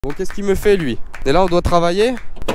Bon, qu'est-ce qu'il me fait lui? Et là on doit travailler.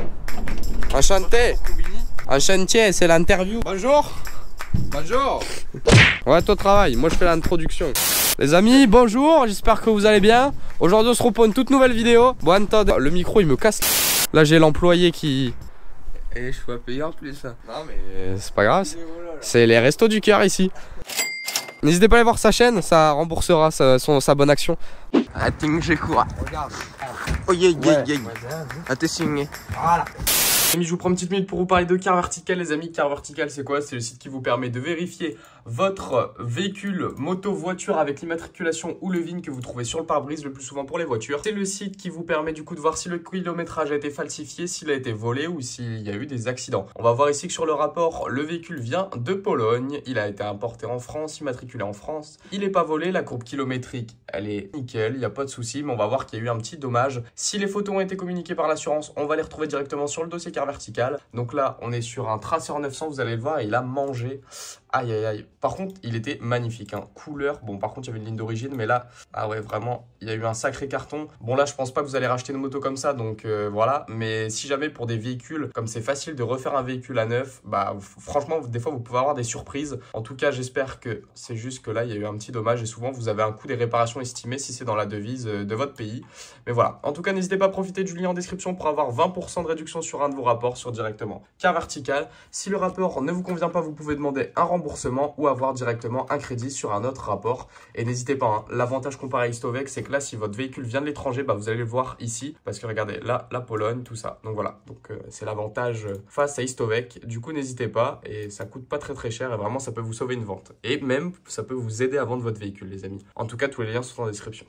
Enchanté. Un chantier, c'est l'interview. Bonjour. Bonjour. Ouais, toi travaille, moi je fais l'introduction. Les amis, bonjour, j'espère que vous allez bien. Aujourd'hui on se retrouve pour une toute nouvelle vidéo. Bon, le micro il me casse. Là j'ai l'employé qui... Et je suis payer en plus. Non mais c'est pas grave, c'est les restos du cœur ici. N'hésitez pas à aller voir sa chaîne, ça remboursera sa bonne action. Attends, j'ai quoi? Regarde. Oh yeah, yeah, yeah. Ah, t'es signé. Voilà. Les amis, je vous prends une petite minute pour vous parler de Car Vertical. Les amis, Car Vertical, c'est quoi? C'est le site qui vous permet de vérifier votre véhicule, moto, voiture avec l'immatriculation ou le VIN que vous trouvez sur le pare-brise le plus souvent pour les voitures. C'est le site qui vous permet du coup de voir si le kilométrage a été falsifié, s'il a été volé ou s'il y a eu des accidents. On va voir ici que sur le rapport, le véhicule vient de Pologne. Il a été importé en France, immatriculé en France. Il n'est pas volé, la courbe kilométrique, elle est nickel, il n'y a pas de souci, mais on va voir qu'il y a eu un petit dommage. Si les photos ont été communiquées par l'assurance, on va les retrouver directement sur le dossier Car Vertical. Donc là, on est sur un Tracer 900, vous allez le voir, il a mangé. Aïe aïe aïe. Par contre, il était magnifique, hein. Couleur. Bon, par contre, il y avait une ligne d'origine, mais là, ah ouais, vraiment, il y a eu un sacré carton. Bon, là, je pense pas que vous allez racheter une moto comme ça, donc voilà. Mais si jamais pour des véhicules, comme c'est facile de refaire un véhicule à neuf, bah franchement, des fois, vous pouvez avoir des surprises. En tout cas, j'espère que c'est juste que là, il y a eu un petit dommage et souvent, vous avez un coût des réparations estimé si c'est dans la devise de votre pays. Mais voilà. En tout cas, n'hésitez pas à profiter du lien en description pour avoir 20% de réduction sur un de vos rapports sur directement Car Vertical. Si le rapport ne vous convient pas, vous pouvez demander un remboursement ou avoir directement un crédit sur un autre rapport. Et n'hésitez pas, hein, l'avantage comparé à Histovec, c'est que là, si votre véhicule vient de l'étranger, bah, vous allez le voir ici. Parce que regardez, là, la Pologne, tout ça. Donc voilà, donc c'est l'avantage face à Histovec. Du coup, n'hésitez pas et ça coûte pas très cher et vraiment, ça peut vous sauver une vente. Et même, ça peut vous aider à vendre votre véhicule, les amis. En tout cas, tous les liens sont en description.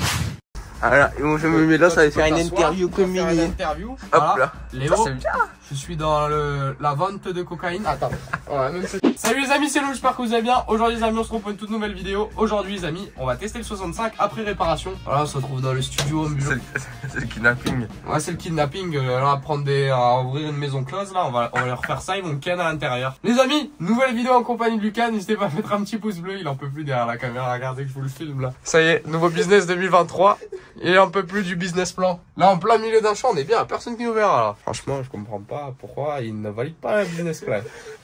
Alors, je me mets là, ça va faire une interview comme une interview. Hop Voilà. là. Léo, je suis dans la vente de cocaïne. Attends. Ouais, même salut les amis, c'est Lou, j'espère que vous allez bien. Aujourd'hui les amis, on se retrouve pour une toute nouvelle vidéo. Aujourd'hui les amis, on va tester le 65 après réparation. Voilà, on se retrouve dans le studio. C'est le kidnapping. Ouais, c'est le kidnapping. On va prendre à ouvrir une maison close là. On va leur refaire ça, ils vont ken à l'intérieur. Les amis, nouvelle vidéo en compagnie de Lucas. N'hésitez pas à mettre un petit pouce bleu. Il en peut plus derrière la caméra. Regardez que je vous le filme là. Ça y est, nouveau business 2023. Il en peut plus du business plan. Là, en plein milieu d'un champ, on est bien. Personne qui nous verra là. Franchement, je comprends pas pourquoi il ne valide pas le business plan.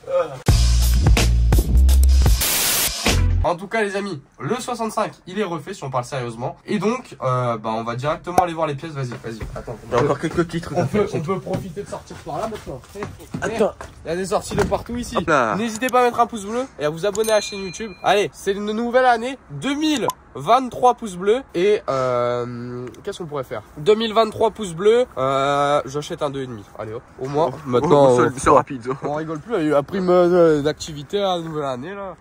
En tout cas les amis, le 65 il est refait si on parle sérieusement. Et donc bah, on va directement aller voir les pièces. Vas-y, attends. Il y a encore quelques petits trucs. On peut profiter de sortir par là maintenant. Attends. Il y a des sorties de partout ici. N'hésitez pas à mettre un pouce bleu et à vous abonner à la chaîne YouTube. Allez, c'est une nouvelle année 2023 pouces bleus. Et qu'est-ce qu'on pourrait faire? 2023 pouces bleus, j'achète un 2,5. Allez hop, au moins maintenant c'est rapide. on rigole plus, il y a eu la prime d'activité à la nouvelle année là.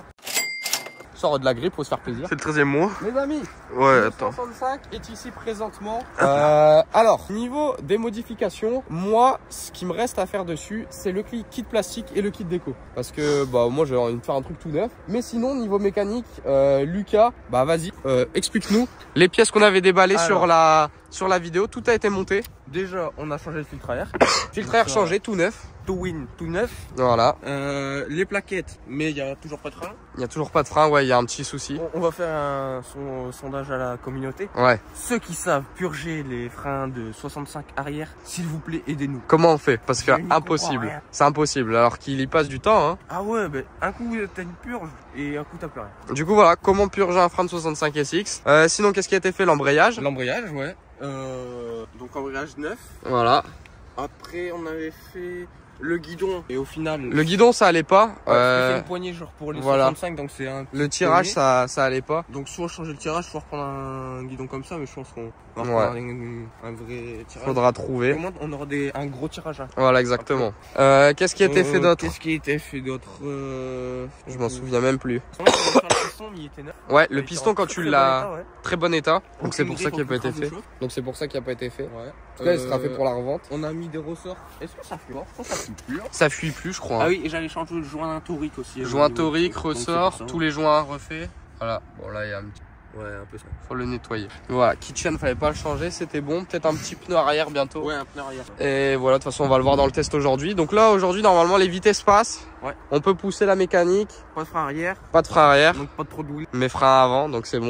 Sort de la grippe pour se faire plaisir. C'est le 13e mois. Mes amis, ouais, le attends. 65 est ici présentement. Alors, niveau des modifications, moi, ce qui me reste à faire dessus, c'est le kit plastique et le kit déco. Parce que bah moi, j'ai envie de faire un truc tout neuf. Mais sinon, niveau mécanique, Lucas, bah vas-y, explique-nous les pièces qu'on avait déballées sur la vidéo. Tout a été monté. Déjà, on a changé le filtre à air. Filtre à air changé, tout neuf. Tout win, tout neuf. Voilà. Les plaquettes, mais il n'y a toujours pas de frein. Il n'y a toujours pas de frein, ouais, il y a un petit souci. On va faire un sondage à la communauté. Ouais. Ceux qui savent purger les freins de 65 arrière, s'il vous plaît, aidez-nous. Comment on fait? Parce que impossible. C'est impossible, alors qu'il y passe du temps, hein. Ah ouais, ben un coup t'as une purge et un coup t'as plus rien. Du coup, voilà, comment purger un frein de 65 SX. Sinon, qu'est-ce qui a été fait? L'embrayage. L'embrayage, ouais. Donc embrayage neuf. Voilà. Après, on avait fait le guidon et au final le guidon ça allait pas. J'ai fait une poignée genre pour les 65, donc c'est un le tirage ça allait pas. Donc soit changer le tirage, soit reprendre un guidon comme ça, mais je pense qu'on va reprendre un vrai tirage. Faudra trouver. Au moins on aura un gros tirage. Hein. Voilà, exactement. Qu'est-ce qui a été fait d'autre? Qu'est-ce qui a été fait d'autre? Je m'en souviens même plus. Il était neuf. Ouais, le piston quand tu l'as très bon état. Donc c'est pour ça qu'il n'a pas été fait. Ouais. En tout cas, il sera fait pour la revente. On a mis des ressorts. Est-ce que ça fuit pas? Ça fuit plus. Ça fuit plus, je crois. Ah oui, et j'allais changer le joint torique aussi. Joint torique, ressort, tous les joints refaits. Voilà. Bon là, il y a un petit. Ouais, un peu ça. Faut le nettoyer. Voilà, kitchen, fallait pas le changer, c'était bon. Peut-être un petit pneu arrière bientôt. Ouais, un pneu arrière. Et voilà, de toute façon, on va le voir dans le test aujourd'hui. Donc là, aujourd'hui, normalement, les vitesses passent. Ouais. On peut pousser la mécanique. Pas de frein arrière. Pas de frein arrière. Donc pas trop de douille. Mais frein avant, donc c'est bon.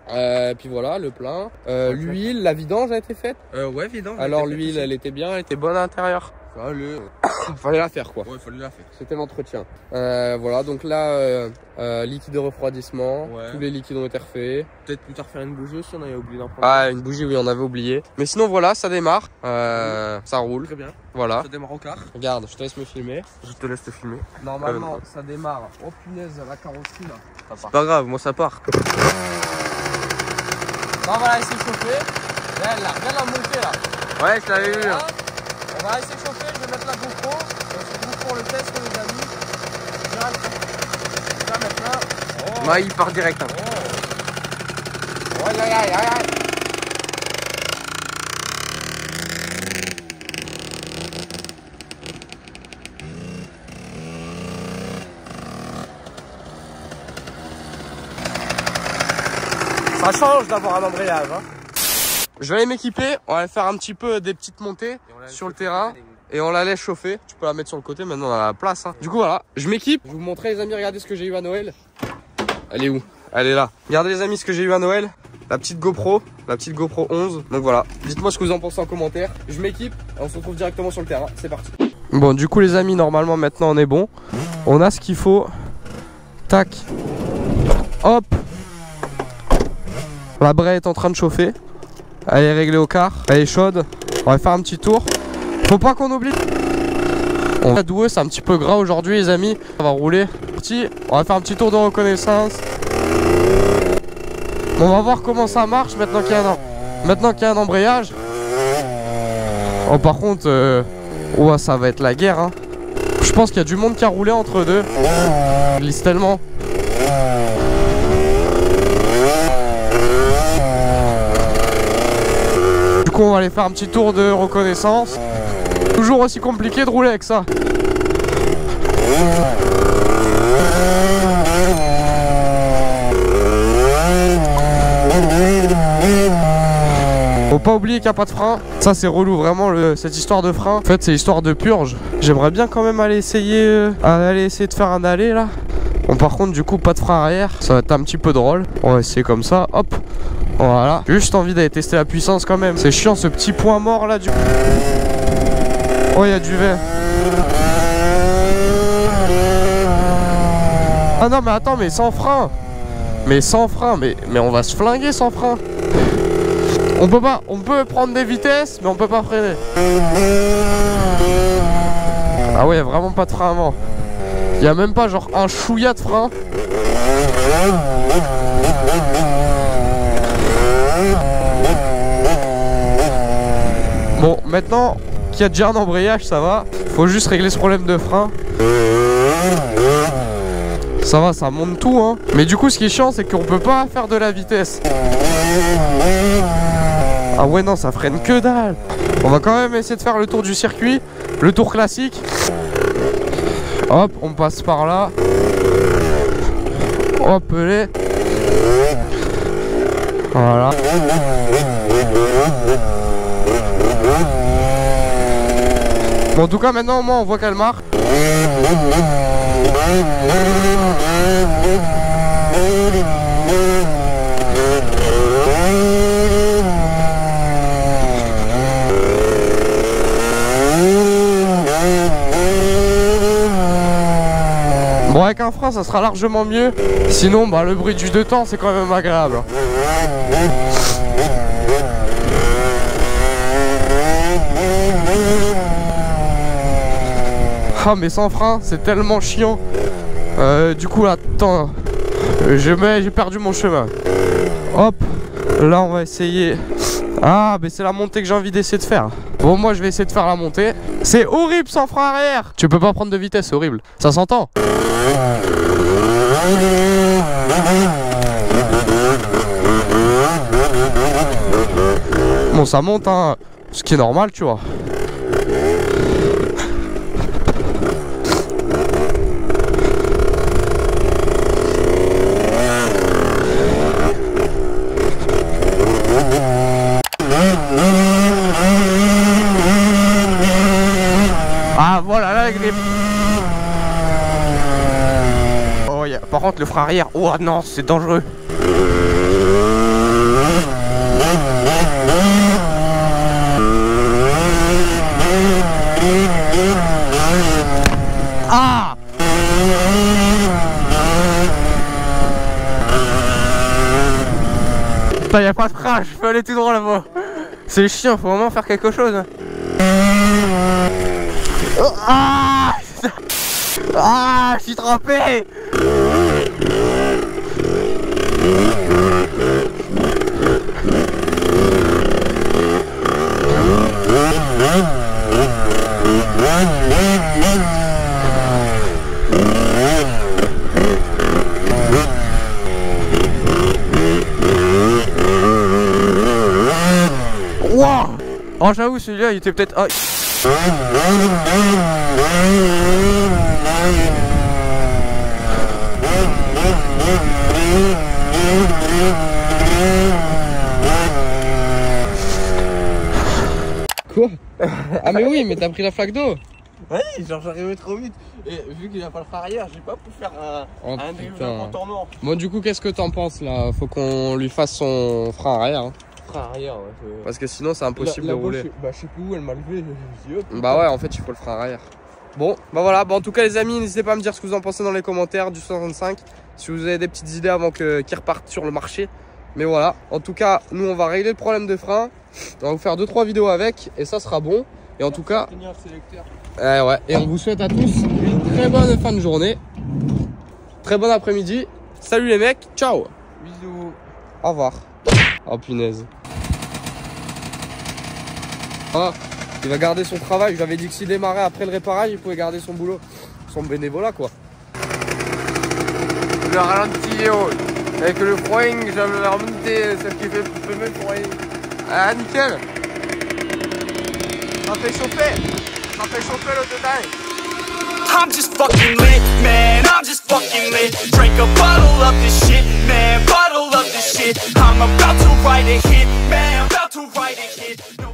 Puis voilà, le plein. L'huile, la vidange a été faite. Ouais, vidange. Alors l'huile, elle était bien, elle était bonne à l'intérieur. Fallait la faire quoi. Ouais, fallait la faire. C'était l'entretien. Voilà, donc là, liquide de refroidissement. Ouais. Tous les liquides ont été refaits. Peut-être plus tard faire une bougie aussi, on avait oublié d'en prendre. Ah, une bougie, oui, on avait oublié. Mais sinon, voilà, ça démarre. Ça roule. Très bien. Voilà. Ça démarre au quart. Regarde, je te laisse me filmer. Je te laisse te filmer. Normalement, ça démarre. Oh punaise, la carrosserie là. C'est pas grave, moi ça part. Non, on va la laisser chauffer. Là, regarde la montée là. Ouais, je l'avais vu. On va laisser chauffer, je vais mettre la GoPro. On se retrouve pour le test, les amis. Direct. Là maintenant. Oh. Ouais, il part direct. Hein. Oh. Aïe, aïe, aïe, aïe. Ça change d'avoir un embrayage. Hein. Je vais aller m'équiper, on va aller faire un petit peu des petites montées sur le terrain et on la laisse chauffer. Tu peux la mettre sur le côté, maintenant on a la place. Hein. Du coup voilà, je m'équipe. Je vais vous montrer les amis, regardez ce que j'ai eu à Noël. Elle est où? Elle est là. Regardez les amis ce que j'ai eu à Noël. La petite GoPro 11. Donc voilà, dites-moi ce que vous en pensez en commentaire. Je m'équipe et on se retrouve directement sur le terrain. C'est parti. Bon du coup les amis, normalement maintenant on est bon. On a ce qu'il faut. Tac. Hop. La braie est en train de chauffer. Elle est réglée au quart. Elle est chaude. On va faire un petit tour. Faut pas qu'on oublie. On va douer, c'est un petit peu gras aujourd'hui les amis. On va rouler. On va faire un petit tour de reconnaissance. On va voir comment ça marche maintenant qu'il y a un embrayage. Oh par contre, ouais, ça va être la guerre. Hein. Je pense qu'il y a du monde qui a roulé entre deux. Il glisse tellement. Du coup on va aller faire un petit tour de reconnaissance. Toujours aussi compliqué de rouler avec ça. Faut pas oublier qu'il n'y a pas de frein. Ça c'est relou vraiment cette histoire de frein. En fait c'est l'histoire de purge. J'aimerais bien quand même aller essayer de faire un aller là. Bon par contre du coup pas de frein arrière. Ça va être un petit peu drôle. On va essayer comme ça. Hop. Voilà. J'ai juste envie d'aller tester la puissance quand même. C'est chiant ce petit point mort là du coup. Oh il y a du vent. Ah non mais attends mais sans frein. Mais on va se flinguer sans frein. On peut prendre des vitesses mais on peut pas freiner. Ah ouais, y a vraiment pas de frein avant. Y a même pas genre un chouïa de frein. Bon, maintenant qu'il y a déjà un embrayage, ça va. Faut juste régler ce problème de frein. Ça va, ça monte tout hein. Mais du coup ce qui est chiant c'est qu'on peut pas faire de la vitesse. Ah ouais non, ça freine que dalle. On va quand même essayer de faire le tour du circuit. Le tour classique. Hop, on passe par là. Hop les. Voilà. Bon en tout cas maintenant au moins on voit qu'elle marque. Bon avec un frein ça sera largement mieux. Sinon bah le bruit du deux temps c'est quand même agréable. Ah mais sans frein c'est tellement chiant. Du coup attends, j'ai perdu mon chemin. Hop, là on va essayer. Ah mais c'est la montée que j'ai envie d'essayer de faire. Bon moi je vais essayer de faire la montée. C'est horrible sans frein arrière. Tu peux pas prendre de vitesse, c'est horrible. Ça s'entend. Bon ça monte hein, ce qui est normal tu vois. Ah voilà là avec les... Oh yeah. Par contre le frein arrière, oh non c'est dangereux. Ah! Putain, y'a pas de frein, je peux aller tout droit là-bas. C'est chiant, faut vraiment faire quelque chose. Oh, ah! Ah! Je suis trempé! Wow! Oh, j'avoue, celui-là il était peut-être. Oh. Quoi? Ah mais oui, mais t'as pris la flaque d'eau. Oui, genre j'arrivais trop vite. Et vu qu'il n'y a pas le frein arrière, j'ai pas pu faire un dribble contournement. Bon, du coup, qu'est-ce que t'en penses là? Faut qu'on lui fasse son frein arrière. Hein. Frein arrière, ouais. Parce que sinon, c'est impossible de rouler. Bah, je sais plus où elle m'a levé. Bah ouais, en fait, il faut le frein arrière. Bon, bah voilà. Bon, en tout cas, les amis, n'hésitez pas à me dire ce que vous en pensez dans les commentaires du 65. Si vous avez des petites idées avant qu'il repartent sur le marché. Mais voilà. En tout cas, nous, on va régler le problème de frein. On va vous faire 2-3 vidéos avec. Et ça sera bon. Et en tout cas. Ouais. Et on vous souhaite à tous une très bonne fin de journée. Très bon après-midi. Salut les mecs. Ciao. Bisous. Au revoir. Oh punaise. Ah, il va garder son travail. Je lui avais dit que s'il démarrait après le réparage, il pouvait garder son boulot. Son bénévolat quoi. Le ralenti est haut. Avec le froing, j'avais la remontée, celle qui fait le même froing. Ah nickel. Ça fait chauffer. Ça fait chauffer le détail. I'm just fucking lit, man, I'm just fucking lit. Drink a bottle of this shit, man, bottle of this shit. I'm about to write a hit, man, about to write a hit. No